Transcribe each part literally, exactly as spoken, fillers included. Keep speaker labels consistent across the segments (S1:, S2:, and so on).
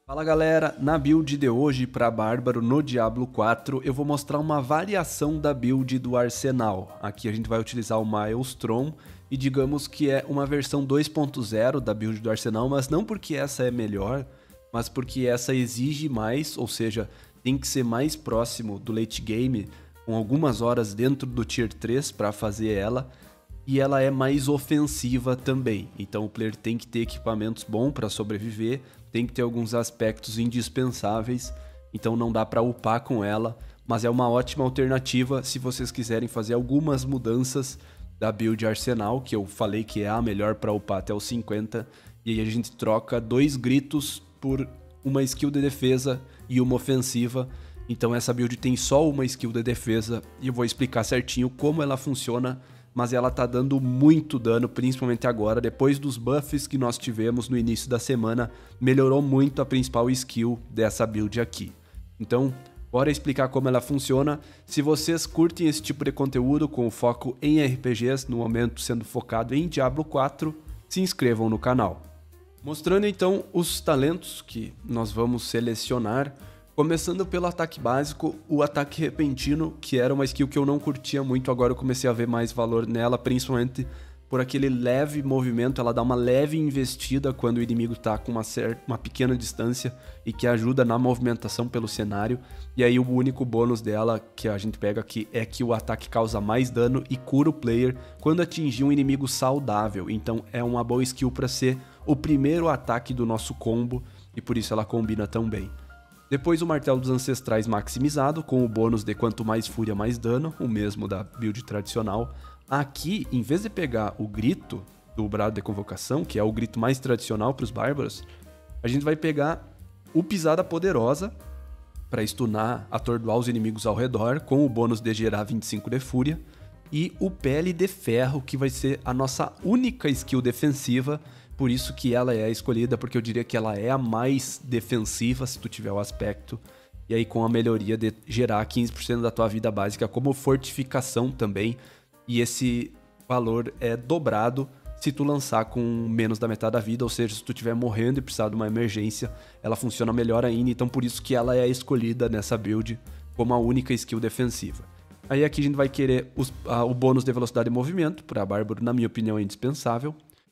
S1: Fala galera, na build de hoje para Bárbaro no Diablo quatro eu vou mostrar uma variação da build do Arsenal. Aqui a gente vai utilizar o Maelstrom e digamos que é uma versão dois ponto zero da build do Arsenal, mas não porque essa é melhor, mas porque essa exige mais, ou seja, tem que ser mais próximo do late game, com algumas horas dentro do tier três para fazer ela. E ela é mais ofensiva também, então o player tem que ter equipamentos bons para sobreviver, tem que ter alguns aspectos indispensáveis, então não dá para upar com ela, mas é uma ótima alternativa se vocês quiserem fazer algumas mudanças da build Arsenal, que eu falei que é a melhor para upar até os cinquenta, e aí a gente troca dois gritos por uma skill de defesa e uma ofensiva. Então essa build tem só uma skill de defesa e eu vou explicar certinho como ela funciona, mas ela tá dando muito dano, principalmente agora, depois dos buffs que nós tivemos no início da semana, melhorou muito a principal skill dessa build aqui. Então, bora explicar como ela funciona. Se vocês curtem esse tipo de conteúdo com foco em R P Gs, no momento sendo focado em Diablo quatro, se inscrevam no canal. Mostrando então os talentos que nós vamos selecionar. Começando pelo ataque básico, o ataque repentino, que era uma skill que eu não curtia muito, agora eu comecei a ver mais valor nela, principalmente por aquele leve movimento, ela dá uma leve investida quando o inimigo está com uma, certa, uma pequena distância e que ajuda na movimentação pelo cenário. E aí o único bônus dela que a gente pega aqui é que o ataque causa mais dano e cura o player quando atingir um inimigo saudável, então é uma boa skill para ser o primeiro ataque do nosso combo e por isso ela combina tão bem. Depois o Martelo dos Ancestrais maximizado, com o bônus de quanto mais fúria, mais dano, o mesmo da build tradicional. Aqui, em vez de pegar o grito do Brado de Convocação, que é o grito mais tradicional para os bárbaros, a gente vai pegar o Pisada Poderosa, para stunar, atordoar os inimigos ao redor, com o bônus de gerar vinte e cinco de fúria, e o Pele de Ferro, que vai ser a nossa única skill defensiva, por isso que ela é a escolhida, porque eu diria que ela é a mais defensiva, se tu tiver o aspecto. E aí com a melhoria de gerar quinze por cento da tua vida básica como fortificação também. E esse valor é dobrado se tu lançar com menos da metade da vida, ou seja, se tu estiver morrendo e precisar de uma emergência, ela funciona melhor ainda. Então por isso que ela é a escolhida nessa build como a única skill defensiva. Aí aqui a gente vai querer os, a, o bônus de velocidade de movimento, para Bárbaro, na minha opinião, é indispensável.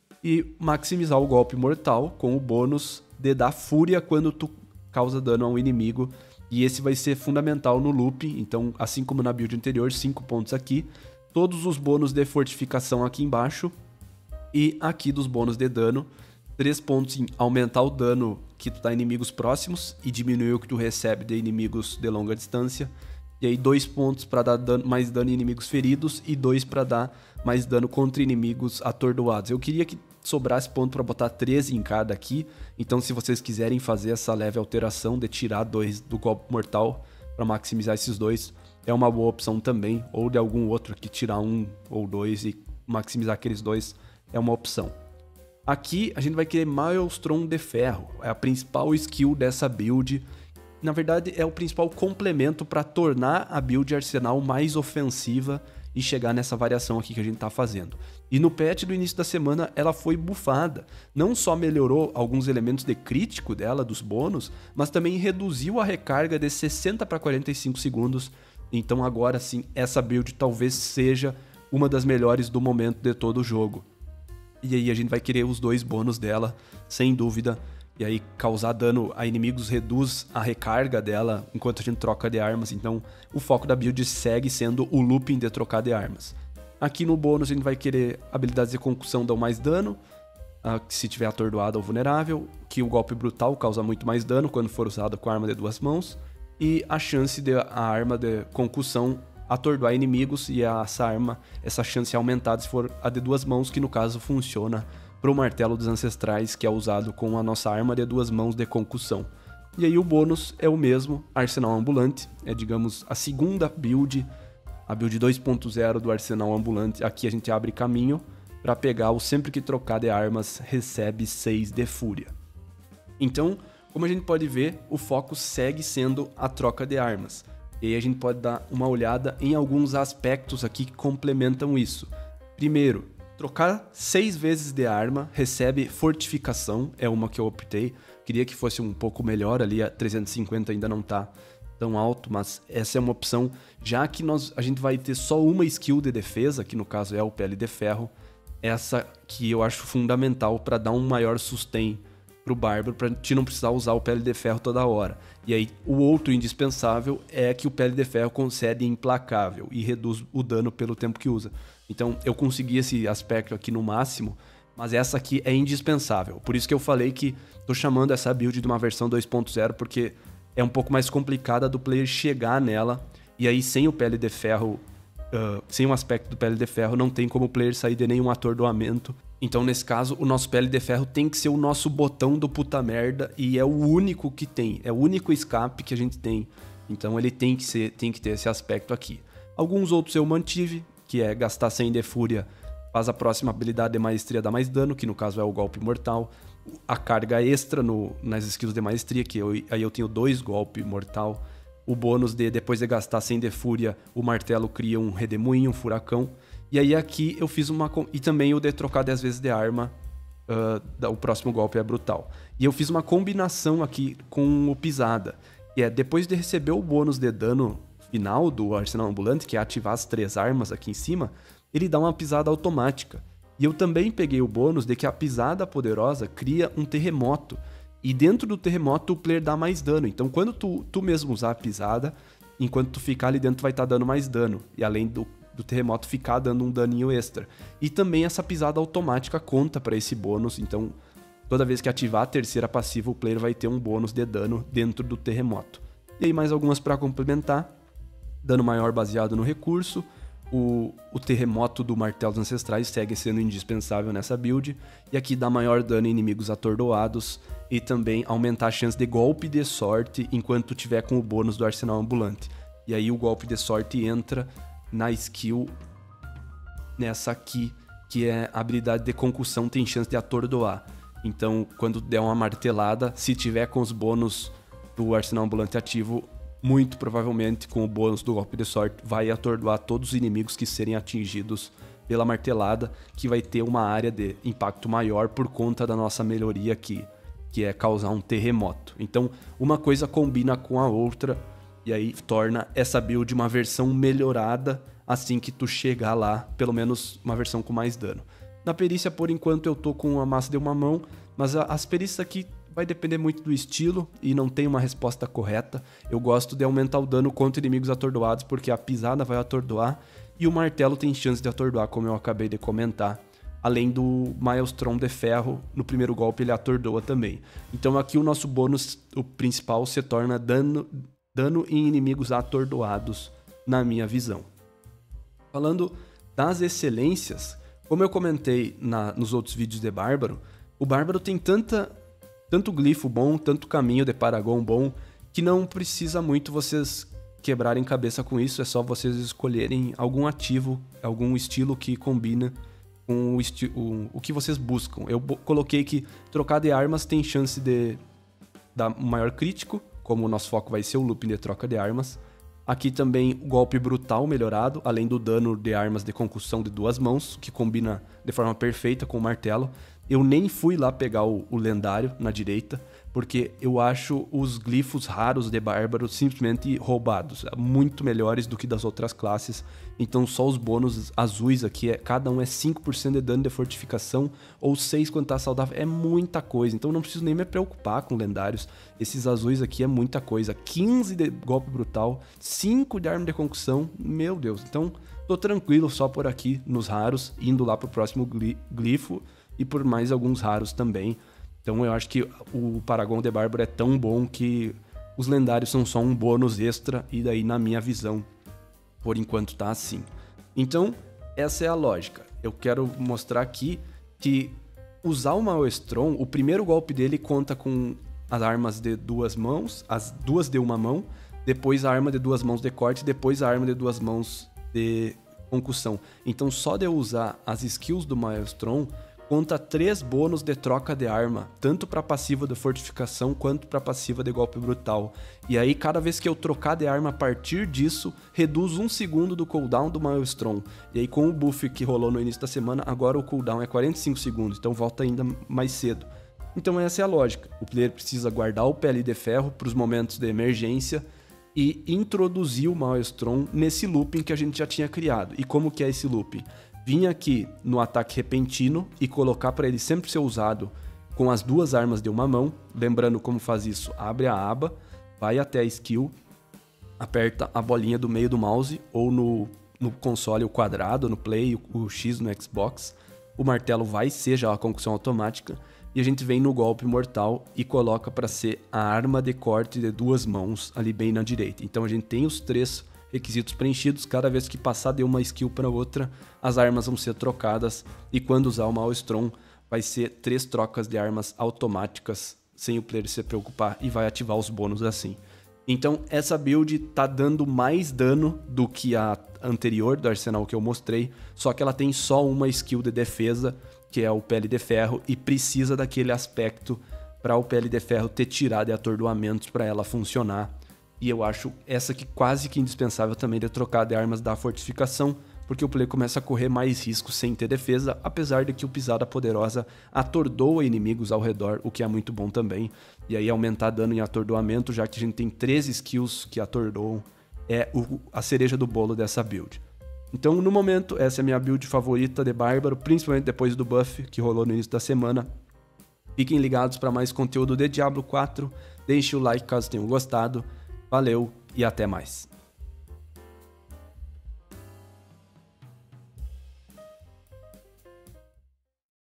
S1: E maximizar o golpe mortal com o bônus de dar fúria quando tu causa dano a um inimigo. E esse vai ser fundamental no loop, então assim como na build anterior, cinco pontos aqui. Todos os bônus de fortificação aqui embaixo. E aqui dos bônus de dano, três pontos em aumentar o dano que tu dá em inimigos próximos e diminuir o que tu recebe de inimigos de longa distância. E aí dois pontos para dar dano, mais dano em inimigos feridos e dois para dar mais dano contra inimigos atordoados. Eu queria que sobrasse ponto para botar treze em cada aqui, então se vocês quiserem fazer essa leve alteração de tirar dois do golpe mortal para maximizar esses dois, é uma boa opção também, ou de algum outro que tirar um ou dois e maximizar aqueles dois é uma opção. Aqui a gente vai querer Maelstrom de Ferro, é a principal skill dessa build. Na verdade é o principal complemento para tornar a build Arsenal mais ofensiva e chegar nessa variação aqui que a gente tá fazendo. E no patch do início da semana ela foi bufada, não só melhorou alguns elementos de crítico dela, dos bônus, mas também reduziu a recarga de sessenta para quarenta e cinco segundos, então agora sim essa build talvez seja uma das melhores do momento de todo o jogo. E aí a gente vai querer os dois bônus dela, sem dúvida. E aí causar dano a inimigos reduz a recarga dela enquanto a gente troca de armas. Então o foco da build segue sendo o looping de trocar de armas. Aqui no bônus a gente vai querer habilidades de concussão dão mais dano, se tiver atordoado ou vulnerável. Que o golpe brutal causa muito mais dano quando for usado com a arma de duas mãos. E a chance de a arma de concussão atordoar inimigos e essa arma, essa chance é aumentada se for a de duas mãos, que no caso funciona para o Martelo dos Ancestrais, que é usado com a nossa arma de duas mãos de concussão. E aí o bônus é o mesmo, Arsenal Ambulante, é digamos a segunda build, a build dois ponto zero do Arsenal Ambulante. Aqui a gente abre caminho para pegar o sempre que trocar de armas recebe seis de fúria. Então, como a gente pode ver, o foco segue sendo a troca de armas. E aí a gente pode dar uma olhada em alguns aspectos aqui que complementam isso. Primeiro, trocar seis vezes de arma, recebe fortificação, é uma que eu optei. Queria que fosse um pouco melhor ali, a trezentos e cinquenta ainda não tá tão alto, mas essa é uma opção, já que nós, a gente vai ter só uma skill de defesa, que no caso é o Pele de Ferro, essa que eu acho fundamental para dar um maior sustain pro Bárbaro, pra gente não precisar usar o Pele de Ferro toda hora. E aí, o outro indispensável é que o Pele de Ferro concede Implacável e reduz o dano pelo tempo que usa. Então, eu consegui esse aspecto aqui no máximo, mas essa aqui é indispensável. Por isso que eu falei que tô chamando essa build de uma versão dois ponto zero, porque é um pouco mais complicada do player chegar nela, e aí sem o Pele de Ferro, uh, sem o aspecto do Pele de Ferro, não tem como o player sair de nenhum atordoamento. Então, nesse caso, o nosso Pele de Ferro tem que ser o nosso botão do puta merda, e é o único que tem, é o único escape que a gente tem. Então ele tem que, ser, tem que ter esse aspecto aqui. Alguns outros eu mantive, que é gastar cem de Fúria, faz a próxima habilidade de Maestria dar mais dano, que no caso é o Golpe Mortal. A carga extra no, nas skills de Maestria, que eu, aí eu tenho dois Golpe Mortal. O bônus de, depois de gastar cem de Fúria, o Martelo cria um Redemoinho, um Furacão. E aí aqui eu fiz uma... E também o de trocar dez vezes de arma, uh, o próximo golpe é brutal. E eu fiz uma combinação aqui com o Pisada. Que é, depois de receber o bônus de dano final do Arsenal Ambulante, que é ativar as três armas aqui em cima, ele dá uma pisada automática. E eu também peguei o bônus de que a pisada poderosa cria um terremoto. E dentro do terremoto o player dá mais dano. Então quando tu, tu mesmo usar a pisada, enquanto tu ficar ali dentro vai estar dando mais dano. E além do, do terremoto ficar dando um daninho extra. E também essa pisada automática conta para esse bônus. Então toda vez que ativar a terceira passiva o player vai ter um bônus de dano dentro do terremoto. E aí mais algumas para complementar. Dano maior baseado no recurso. O, o terremoto do Martelo dos Ancestrais segue sendo indispensável nessa build. E aqui dá maior dano em inimigos atordoados. E também aumentar a chance de golpe de sorte enquanto tiver com o bônus do Arsenal Ambulante. E aí o golpe de sorte entra na skill nessa aqui, que é a habilidade de concussão, tem chance de atordoar. Então quando der uma martelada, se tiver com os bônus do Arsenal Ambulante ativo, muito provavelmente com o bônus do golpe de sorte vai atordoar todos os inimigos que serem atingidos pela martelada, que vai ter uma área de impacto maior por conta da nossa melhoria aqui, que é causar um terremoto. Então uma coisa combina com a outra e aí torna essa build uma versão melhorada assim que tu chegar lá, pelo menos uma versão com mais dano. Na perícia, por enquanto, eu tô com a massa de uma mão, mas as perícias aqui vai depender muito do estilo e não tem uma resposta correta. Eu gosto de aumentar o dano contra inimigos atordoados, porque a pisada vai atordoar e o martelo tem chance de atordoar, como eu acabei de comentar. Além do Maelstrom de Ferro, no primeiro golpe ele atordoa também. Então aqui o nosso bônus, o principal, se torna dano, dano em inimigos atordoados, na minha visão. Falando das excelências, como eu comentei na, nos outros vídeos de Bárbaro, o Bárbaro tem tanta... tanto glifo bom, tanto caminho de Paragon bom, que não precisa muito vocês quebrarem cabeça com isso, é só vocês escolherem algum ativo, algum estilo que combina com o, o, o que vocês buscam. Eu coloquei que trocar de armas tem chance de dar um maior crítico, como o nosso foco vai ser o looping de troca de armas. Aqui também o golpe brutal melhorado, além do dano de armas de concussão de duas mãos, que combina de forma perfeita com o martelo. Eu nem fui lá pegar o, o lendário na direita, porque eu acho os glifos raros de Bárbaro simplesmente roubados, muito melhores do que das outras classes. Então só os bônus azuis aqui, é, cada um é cinco por cento de dano de fortificação, ou seis quando tá saudável, é muita coisa. Então não preciso nem me preocupar com lendários, esses azuis aqui é muita coisa. quinze de golpe brutal, cinco de arma de concussão, meu Deus. Então tô tranquilo só por aqui nos raros, indo lá pro próximo glifo, e por mais alguns raros também. Então eu acho que o Paragon de Bárbaro é tão bom que os lendários são só um bônus extra, e daí na minha visão, por enquanto tá assim. Então essa é a lógica. Eu quero mostrar aqui que usar o Maelstrom, o primeiro golpe dele conta com as armas de duas mãos, as duas de uma mão, depois a arma de duas mãos de corte, depois a arma de duas mãos de concussão. Então só de eu usar as skills do Maelstrom conta três bônus de troca de arma, tanto para passiva de fortificação quanto para passiva de golpe brutal. E aí, cada vez que eu trocar de arma a partir disso, reduz um segundo do cooldown do Maelstrom. E aí, com o buff que rolou no início da semana, agora o cooldown é quarenta e cinco segundos, então volta ainda mais cedo. Então essa é a lógica. O player precisa guardar o Pele de Ferro para os momentos de emergência e introduzir o Maelstrom nesse looping que a gente já tinha criado. E como que é esse looping? Vir aqui no ataque repentino e colocar para ele sempre ser usado com as duas armas de uma mão. Lembrando como faz isso, abre a aba, vai até a skill, aperta a bolinha do meio do mouse ou no, no console o quadrado, no Play, o, o X no Xbox. O martelo vai ser já a concussão automática e a gente vem no golpe mortal e coloca para ser a arma de corte de duas mãos ali bem na direita. Então a gente tem os três requisitos preenchidos, cada vez que passar de uma skill para outra, as armas vão ser trocadas e quando usar o Maelstrom vai ser três trocas de armas automáticas sem o player se preocupar e vai ativar os bônus assim. Então essa build tá dando mais dano do que a anterior do arsenal que eu mostrei, só que ela tem só uma skill de defesa, que é o Pele de Ferro, e precisa daquele aspecto para o Pele de Ferro ter tirado de atordoamentos para ela funcionar. E eu acho essa aqui quase que indispensável também de trocar de armas da fortificação, porque o player começa a correr mais risco sem ter defesa, apesar de que o Pisada Poderosa atordoa inimigos ao redor, o que é muito bom também. E aí aumentar dano em atordoamento, já que a gente tem três skills que atordoam, é o, a cereja do bolo dessa build. Então, no momento, essa é a minha build favorita de Bárbaro, principalmente depois do buff que rolou no início da semana. Fiquem ligados para mais conteúdo de Diablo quatro, deixe o like caso tenham gostado. Valeu e até mais.